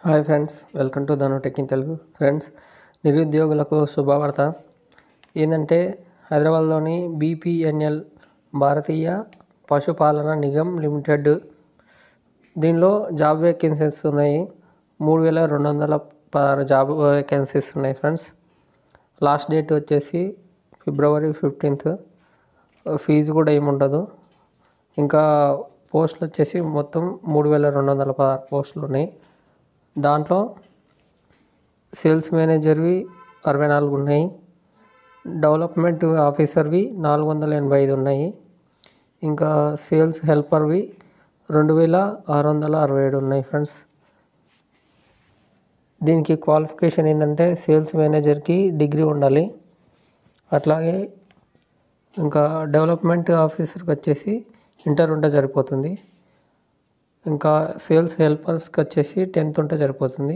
Hi friends, welcome to Dhanu tech in Telugu. Friends, నిరుద్యోగులకు శుభవార్త ఏంటంటే హైదరాబాద్లోని బీపీఎన్ఎల్ భారతీయ పశుపాలన నిగమ్ లిమిటెడ్ దీనిలో జాబ్ వేకెన్సీస్ ఉన్నాయి. 3216 జాబ్ వేకెన్సీస్ ఉన్నాయి ఫ్రెండ్స్. లాస్ట్ డేట్ వచ్చేసి February 15th. ఫీజు కూడా ఏముండదు. ఇంకా పోస్టులు వచ్చేసి మొత్తం 3216 పోస్టులు ఉన్నాయి. దాంట్లో సేల్స్ మేనేజర్వి 64 ఉన్నాయి, డెవలప్మెంట్ ఆఫీసర్వి 485 ఉన్నాయి, ఇంకా సేల్స్ హెల్పర్వి 2667 ఉన్నాయి ఫ్రెండ్స్. దీనికి క్వాలిఫికేషన్ ఏంటంటే సేల్స్ మేనేజర్కి డిగ్రీ ఉండాలి. అట్లాగే ఇంకా డెవలప్మెంట్ ఆఫీసర్కి వచ్చేసి ఇంటర్ ఉంటే సరిపోతుంది. ఇంకా సేల్స్ హెల్పర్స్కి వచ్చేసి 10th ఉంటే సరిపోతుంది.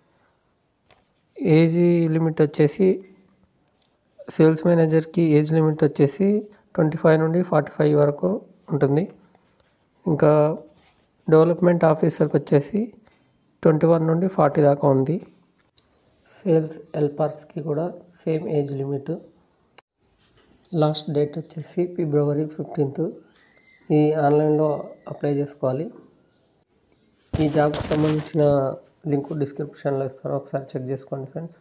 ఏజ్ లిమిట్ వచ్చేసి సేల్స్ మేనేజర్కి ఏజ్ లిమిట్ వచ్చేసి 25 నుండి 45 వరకు ఉంటుంది. ఇంకా డెవలప్మెంట్ ఆఫీసర్కి వచ్చేసి 21 నుండి 40 దాకా ఉంది. సేల్స్ హెల్పర్స్కి కూడా same age limit. Last date వచ్చేసి February 15th. ఈ ఆన్లైన్లో అప్లై చేసుకోవాలి. ఈ జాబ్కి సంబంధించిన లింక్ డిస్క్రిప్షన్లో ఇస్తాను, ఒకసారి చెక్ చేసుకోండి ఫ్రెండ్స్.